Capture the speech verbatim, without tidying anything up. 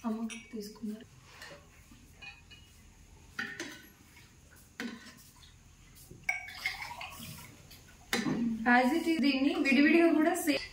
అమ్మ తీసుకున్నారు. As it is దీన్ని విడివిడిగా కూడా సేమ్